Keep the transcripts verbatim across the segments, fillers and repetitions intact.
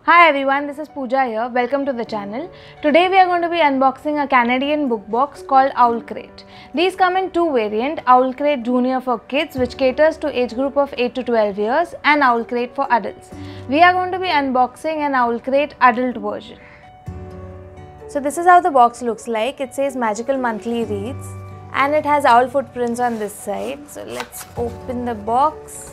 Hi everyone, this is Pooja here. Welcome to the channel. Today we are going to be unboxing a Canadian book box called OwlCrate. These come in two variants, OwlCrate Junior for kids, which caters to age group of eight to twelve years, and OwlCrate for adults. We are going to be unboxing an OwlCrate adult version. So this is how the box looks like. It says Magical Monthly Reads and it has owl footprints on this side. So let's open the box.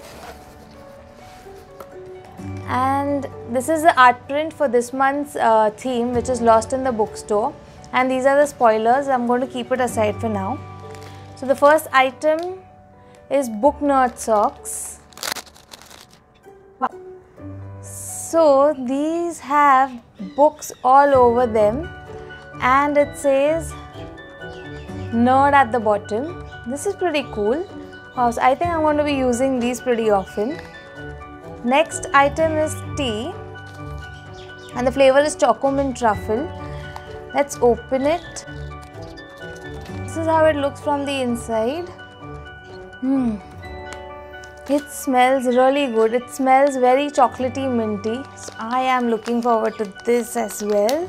And this is the art print for this month's uh, theme, which is Lost in the Bookstore, and these are the spoilers. I'm going to keep it aside for now. So the first item is Book Nerd Socks. Wow. So these have books all over them and it says Nerd at the bottom. This is pretty cool. Wow, so I think I'm going to be using these pretty often. Next item is tea and the flavor is Choco Mint Truffle. Let's open it. This is how it looks from the inside. Hmm. It smells really good. It smells very chocolatey minty. So I am looking forward to this as well.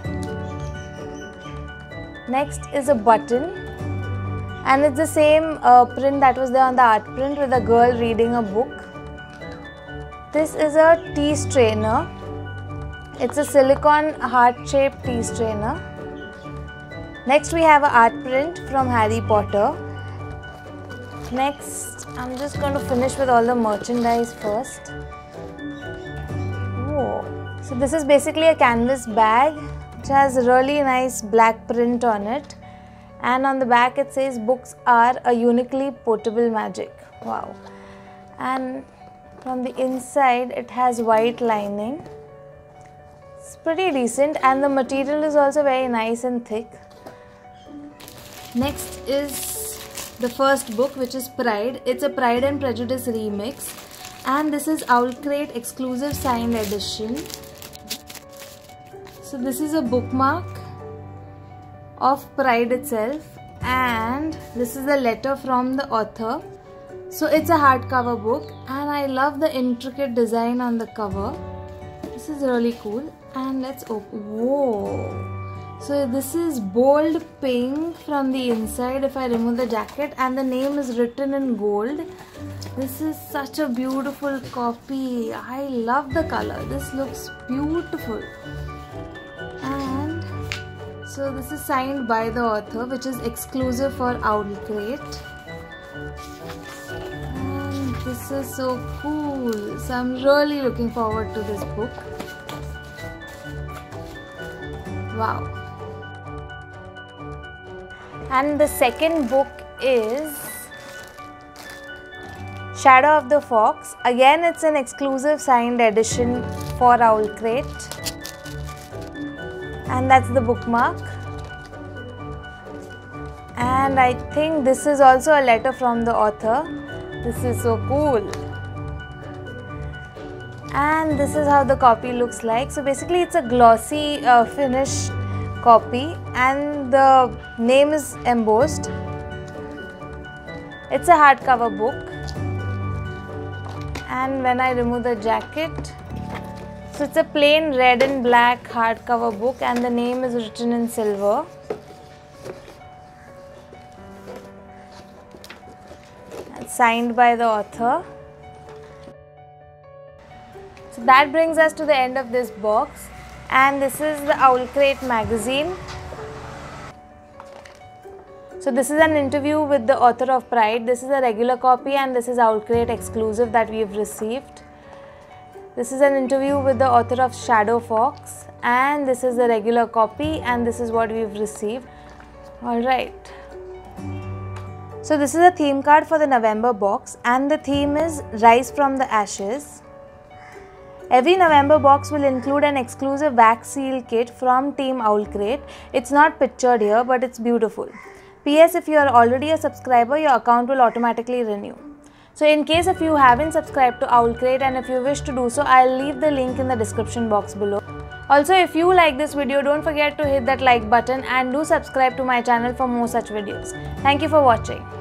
Next is a button and it's the same uh, print that was there on the art print with a girl reading a book. This is a tea strainer. It's a silicone heart-shaped tea strainer. Next we have an art print from Harry Potter. Next, I'm just going to finish with all the merchandise first. Whoa. So this is basically a canvas bag which has a really nice black print on it. And on the back it says books are a uniquely portable magic. Wow. And from the inside it has white lining. It's pretty decent and the material is also very nice and thick. Next is the first book, which is Pride. It's a Pride and Prejudice remix and this is OwlCrate exclusive signed edition. So this is a bookmark of Pride itself and this is the letter from the author. So it's a hardcover book and I love the intricate design on the cover. This is really cool and let's open. Whoa! So this is bold pink from the inside if I remove the jacket and the name is written in gold. This is such a beautiful copy. I love the color. This looks beautiful. And so this is signed by the author, which is exclusive for OwlCrate. This is so cool. So I'm really looking forward to this book. Wow. And the second book is Shadow of the Fox. Again, it's an exclusive signed edition for OwlCrate. And that's the bookmark. And I think this is also a letter from the author. This is so cool. And this is how the copy looks like. So basically it's a glossy uh, finish copy and the name is embossed. It's a hardcover book. And when I remove the jacket, so it's a plain red and black hardcover book and the name is written in silver. Signed by the author. So that brings us to the end of this box and this is the OwlCrate magazine. So this is an interview with the author of Pride. This is a regular copy and this is OwlCrate exclusive that we have received. This is an interview with the author of Shadow Fox and this is the regular copy and this is what we've received. Alright. So this is a theme card for the November box and the theme is Rise from the Ashes. Every November box will include an exclusive wax seal kit from Team OwlCrate. It's not pictured here but it's beautiful. P S If you are already a subscriber, your account will automatically renew. So in case if you haven't subscribed to OwlCrate and if you wish to do so, I'll leave the link in the description box below. Also, if you like this video, don't forget to hit that like button and do subscribe to my channel for more such videos. Thank you for watching.